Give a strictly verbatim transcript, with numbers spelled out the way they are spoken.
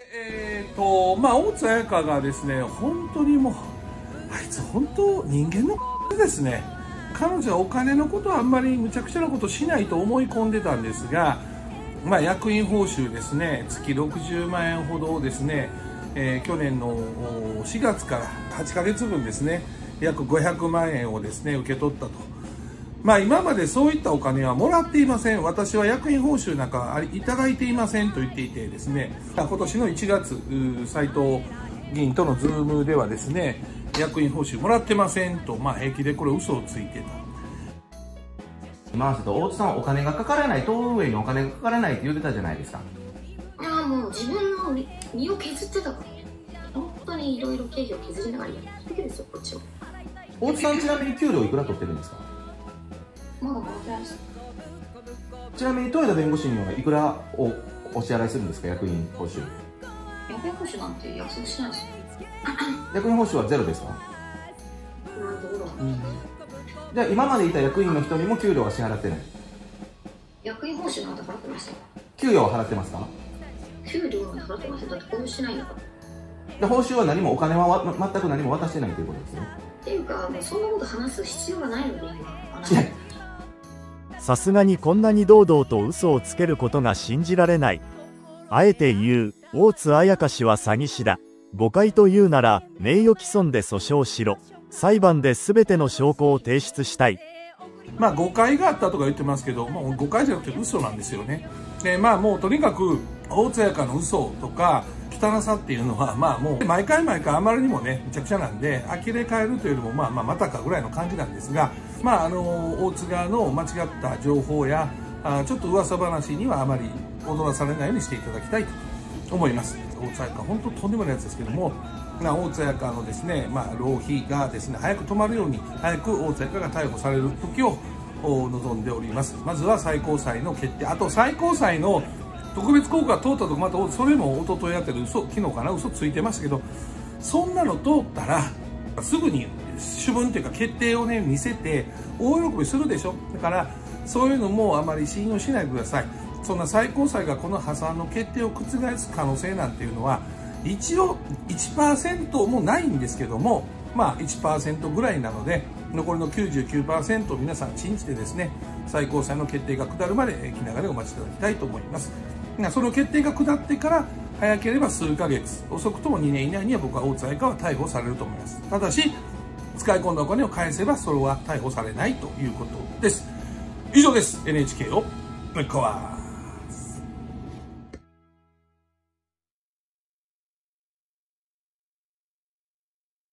えーとまあ、大津彩香がですね、本当にもう、あいつ本当人間のですね。彼女はお金のことはあんまりむちゃくちゃなことしないと思い込んでたんですが、まあ、役員報酬ですね、月ろくじゅうまんえんほどをですね、えー、去年のしがつからはちかげつぶんですね、約ごひゃくまんえんをですね、受け取ったと。まあ、今までそういったお金はもらっていません。私は役員報酬なんかいただいていませんと言っていてですね、今年のいちがつ、斉藤議員とのズームではですね、役員報酬もらってませんと、まあ、平気でこれ嘘をついてた。 今までと大津さんはお金がかからない、東運営にお金がかからないって言ってたじゃないですか。 いやもう自分の身を削ってたからね。本当にいろいろ経費を削りながらやってるだけですよ、こっちは。 大津さんちなみに給料いくら取ってるんですか？ まだもらってないです。 ちなみに豊田弁護士にはいくらをお支払いするんですか、役員報酬？ 役員報酬なんて約束しないですよ。 役員報酬はゼロですか？ 今のところは、 うん、じゃあ今までいた役員の人にも給料は支払ってない？ 役員報酬なんて払ってましたよ。 給与は払ってますか？給料なんて払ってません。だって報酬しないんだから。 で報酬は何もお金はわ全く何も渡してないということですね。 っていうかもうそんなこと話す必要がないのでさすがにこんなに堂々と嘘をつけることが信じられない。あえて言う、大津彩香氏は詐欺師だ。誤解というなら名誉毀損で訴訟しろ。裁判で全ての証拠を提出したい。 まあ誤解があったとか言ってますけど、もう誤解じゃなくて嘘なんですよね。でまあもうとにかく大津彩香の嘘とか汚さっていうのはまあもう毎回毎回あまりにもねむちゃくちゃなんで呆れ返るというよりもまあまあまたかぐらいの感じなんですが、まああの大津側の間違った情報やあちょっと噂話にはあまり踊らされないようにしていただきたいと思います。大津彩香本当とんでもないやつですけども、大津彩香のですね、まあ、浪費がですね早く止まるように早く大津彩香が逮捕される時を望んでおります。まずは最高裁の決定、あと最高裁の特別抗告が通ったとか、またそれも一昨日やってる嘘、昨日かな、嘘ついてましたけど、そんなの通ったらすぐに主文というか決定をね見せて大喜びするでしょ。だからそういうのもあまり信用しないでください。そんな最高裁がこの破産の決定を覆す可能性なんていうのは一応 いちパーセント もないんですけども、まあ いちパーセント ぐらいなので、残りの きゅうじゅうきゅうパーセント を皆さん信じてですね、最高裁の決定が下るまで気長にお待ちいただきたいと思います。その決定が下ってから早ければ数ヶ月、遅くともにねん以内には僕は大津彩香は逮捕されると思います。ただし使い込んだお金を返せばそれは逮捕されないということです。以上です。 エヌエイチケー をもう一個は